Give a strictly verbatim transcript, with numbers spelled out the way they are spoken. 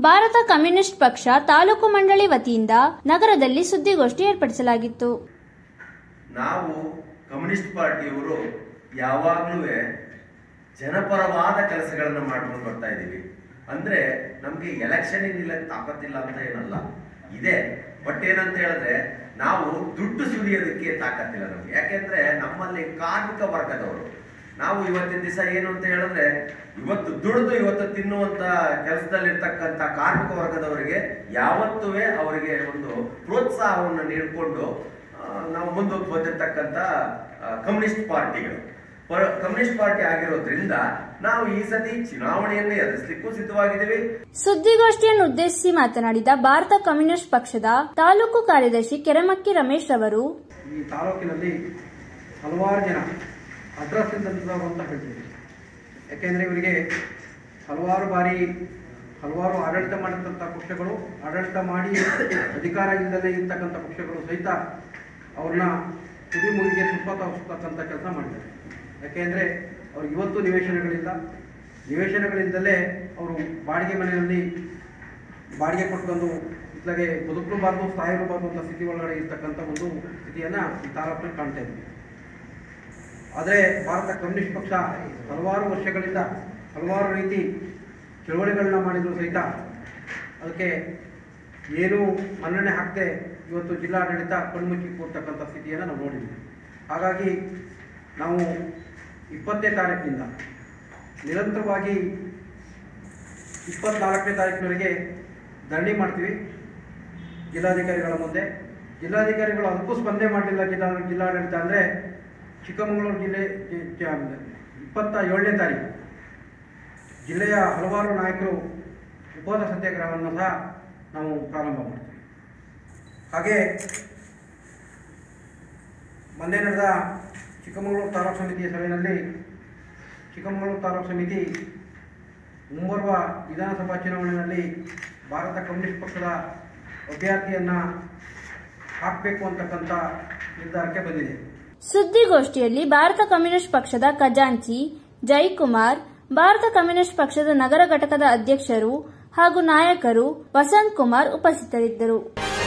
Bharat communist ಪಕ್ಷ ತಾಲೂಕು ಮಂಡಳಿ ವತಿಯಿಂದ ನಗರದಲ್ಲಿ ಸುದ್ದಿಗೋಷ್ಠಿ ಏರ್ಪಡಿಸಲಾಗಿತ್ತು. ನಾವು ಕಮ್ಯುನಿಸ್ಟ್ ಪಾರ್ಟಿಯವರು ಯಾವಾಗಲೂ ಜನಪರವಾದ ಕೆಲಸಗಳನ್ನು ಮಾಡ್ಕೊಂಡು ಬರ್ತಾ ಇದ್ದೀವಿ. ಅಂದ್ರೆ ನಮ್ಗೆ ಎಲೆಕ್ಷನ್ ಇಲ್ಲ ತಾಕತ್ತಿಲ್ಲ ಅಂತ ಏನಲ್ಲ, ಇದೆ. ಬಟ್ ಏನಂತ ಹೇಳಿದ್ರೆ ನಾವು ದುಡ್ಡು ಸುರಿಯೋದಕ್ಕೆ ತಾಕತ್ತಿಲ್ಲ ನಮ್ಗೆ. ಯಾಕೆಂದ್ರೆ ನಮ್ಮಲ್ಲಿ ಕಾರ್ಮಿಕ ವರ್ಗದವರು ನಾವು ಇವತ್ತಿನ ದಿವಸ ಏನು ಅಂತ ಹೇಳಿದ್ರೆ ಇವತ್ತು ದುಡಿದು ಇವತ್ತು ತಿನ್ನುವಂತ ಕೆಲಸದಲ್ಲಿರ್ತಕ್ಕಂಥ ಕಾರ್ಮಿಕ ವರ್ಗದವರಿಗೆ ಯಾವತ್ತೂ ಅವರಿಗೆ ಒಂದು ಪ್ರೋತ್ಸಾಹವನ್ನು ನೀಡಿಕೊಂಡು ನಾವು ಮುಂದಕ್ಕೆ ಬಂದಿರತಕ್ಕಂಥ ಕಮ್ಯುನಿಸ್ಟ್ ಪಾರ್ಟಿಗಳು ಕಮ್ಯುನಿಸ್ಟ್ ಪಾರ್ಟಿ ಆಗಿರೋದ್ರಿಂದ ನಾವು ಈ ಸತಿ ಚುನಾವಣೆಯನ್ನು ಎದುರಿಸಲಿಕ್ಕೂ ಸಿದ್ಧವಾಗಿದ್ದೀವಿ. ಸುದ್ದಿಗೋಷ್ಠಿಯನ್ನು ಉದ್ದೇಶಿಸಿ ಮಾತನಾಡಿದ ಭಾರತ ಕಮ್ಯುನಿಸ್ಟ್ ಪಕ್ಷದ ತಾಲೂಕು ಕಾರ್ಯದರ್ಶಿ ಕೆರೆಮಕ್ಕಿ ರಮೇಶ್ ಅವರು, ಈ ತಾಲೂಕಿನಲ್ಲಿ ಹಲವಾರು ಜನ ಅಡ್ರೆಸ್ ಅಂತ ಹೇಳ್ತೀವಿ. ಯಾಕೆಂದ್ರೆ ಇವರಿಗೆ ಹಲವಾರು ಬಾರಿ ಹಲವಾರು ಆಡಳಿತ ಮಾಡಿರ್ತಕ್ಕಂಥ ಪಕ್ಷಗಳು, ಆಡಳಿತ ಮಾಡಿ ಅಧಿಕಾರ ಇಲ್ಲದೆ ಇರ್ತಕ್ಕಂಥ ಪಕ್ಷಗಳು ಸಹಿತ ಅವ್ರನ್ನ ತುದಿ ಮುಗಿಗೆ ತುಪ್ಪ ತೋರಿಸ್ತಕ್ಕಂಥ ಕೆಲಸ ಮಾಡಿದ್ದಾರೆ. ಯಾಕೆಂದರೆ ಅವ್ರಿಗೆ ಇವತ್ತು ನಿವೇಶನಗಳಿಲ್ಲ, ನಿವೇಶನಗಳಿಂದಲೇ ಅವರು ಬಾಡಿಗೆ ಮನೆಯಲ್ಲಿ ಬಾಡಿಗೆ ಕೊಟ್ಕೊಂಡು ಇತ್ಲಾಗೆ ಬದುಕಲೂಬಾರ್ದು ಸಾಯಲೂಬಾರ್ದು ಅಂತ ಸ್ಥಿತಿ ಒಳಗಡೆ ಇರ್ತಕ್ಕಂಥ ಒಂದು ಸ್ಥಿತಿಯನ್ನು ಈ ತಾಲೂಕಿನಲ್ಲಿ ಕಾಣ್ತಾ ಇದ್ದೀವಿ. ಆದರೆ ಭಾರತ ಕಮ್ಯುನಿಸ್ಟ್ ಪಕ್ಷ ಹಲವಾರು ವರ್ಷಗಳಿಂದ ಹಲವಾರು ರೀತಿ ಚಳವಳಿಗಳನ್ನ ಮಾಡಿದ್ರು ಸಹಿತ ಅದಕ್ಕೆ ಏನೂ ಮನ್ನಣೆ ಹಾಕದೆ ಇವತ್ತು ಜಿಲ್ಲಾಡಳಿತ ಕಣ್ಮುಚ್ಚಿ ಕೊಡ್ತಕ್ಕಂಥ ಸ್ಥಿತಿಯನ್ನು ನಾವು ನೋಡಿದ್ದೀವಿ. ಹಾಗಾಗಿ ನಾವು ಇಪ್ಪತ್ತನೇ ತಾರೀಕಿನಿಂದ ನಿರಂತರವಾಗಿ ಇಪ್ಪತ್ನಾಲ್ಕನೇ ತಾರೀಕಿನವರೆಗೆ ಧರಣಿ ಮಾಡ್ತೀವಿ ಜಿಲ್ಲಾಧಿಕಾರಿಗಳ ಮುಂದೆ. ಜಿಲ್ಲಾಧಿಕಾರಿಗಳು ಅದಕ್ಕೂ ಸ್ಪಂದನೆ ಮಾಡಲಿಲ್ಲ ಜಿಲ್ಲಾ ಜಿಲ್ಲಾಡಳಿತ ಅಂದರೆ ಚಿಕ್ಕಮಗಳೂರು ಜಿಲ್ಲೆ ಇಪ್ಪತ್ತ ಏಳನೇ ತಾರೀಕು ಜಿಲ್ಲೆಯ ಹಲವಾರು ನಾಯಕರು ಉಪವಾಸ ಸತ್ಯಾಗ್ರಹವನ್ನು ಸಹ ನಾವು ಪ್ರಾರಂಭ ಮಾಡ್ತೀವಿ. ಹಾಗೆ ಮೊನ್ನೆ ನಡೆದ ಚಿಕ್ಕಮಗಳೂರು ತಾಲೂಕು ಸಮಿತಿಯ ಸಭೆಯಲ್ಲಿ ಚಿಕ್ಕಮಗಳೂರು ತಾಲೂಕು ಸಮಿತಿ ಮುಂಬರುವ ವಿಧಾನಸಭಾ ಚುನಾವಣೆಯಲ್ಲಿ ಭಾರತ ಕಮ್ಯುನಿಸ್ಟ್ ಪಕ್ಷದ ಅಭ್ಯರ್ಥಿಯನ್ನು ಹಾಕಬೇಕು ಅಂತಕ್ಕಂಥ ನಿರ್ಧಾರಕ್ಕೆ ಬಂದಿದೆ. ಸುದ್ದಿಗೋಷ್ಠಿಯಲ್ಲಿ ಭಾರತ ಕಮ್ಯುನಿಸ್ಟ್ ಪಕ್ಷದ ಖಜಾಂಚಿ ಜಯಕುಮಾರ್, ಭಾರತ ಕಮ್ಯುನಿಸ್ಟ್ ಪಕ್ಷದ ನಗರ ಘಟಕದ ಅಧ್ಯಕ್ಷರು ಹಾಗೂ ನಾಯಕರು ವಸಂತ್ ಕುಮಾರ್ ಉಪಸ್ಥಿತರಿದ್ದರು.